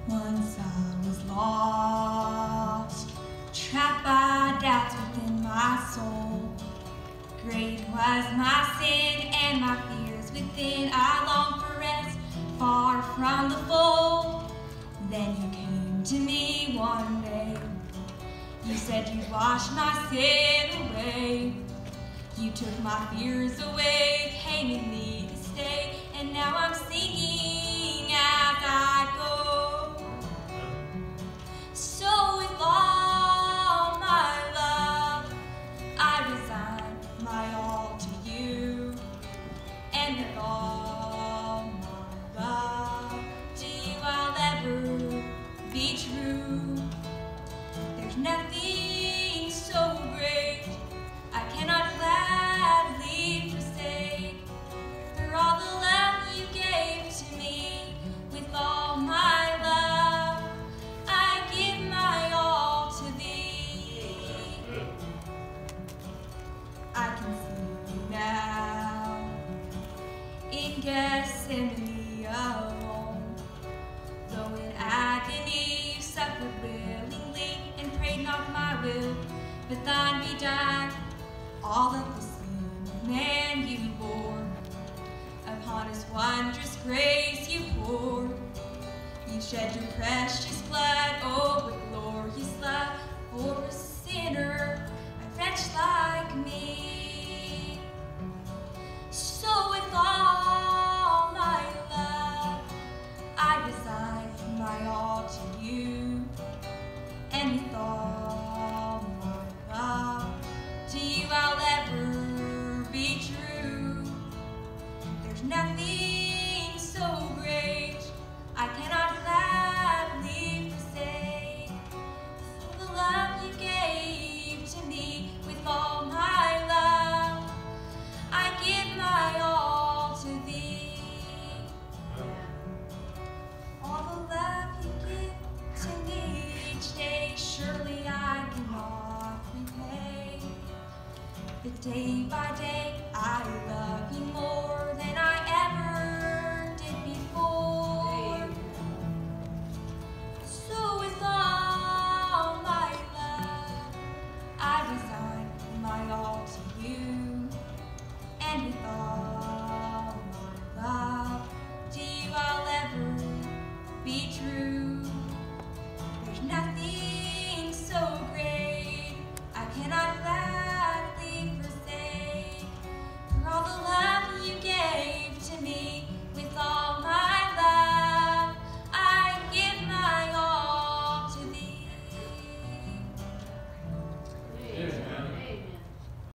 Once I was lost, trapped by doubts within my soul. Great was my sin and my fears within. I longed for rest, far from the fold. Then you came to me one day. You said you'd wash my sin away. You took my fears away, came in me to stay. And now I'm singing as I go. So with all my love, I resign my all to you. And with all my love to you I'll ever be true. There's nothing so great I cannot gladly forsake. For all the love you gave to me, with all my love, I give my all to thee. I can see you now, in Gethsemane alone. Though in agony you suffered willingly, and prayed not my will, but thine be done. All of the sin of man you bore, upon his wondrous grace you poured. You shed your precious blood, oh, with glorious love, for a sinner, a wretch like me. So with all my love, I resign my all to you. And with all my love, to you I'll ever be true. There's nothing so great I cannot gladly forsake. For the love you gave to me, with all my love, I give my all to thee. All the love you give to me each day, surely I cannot repay. But day by day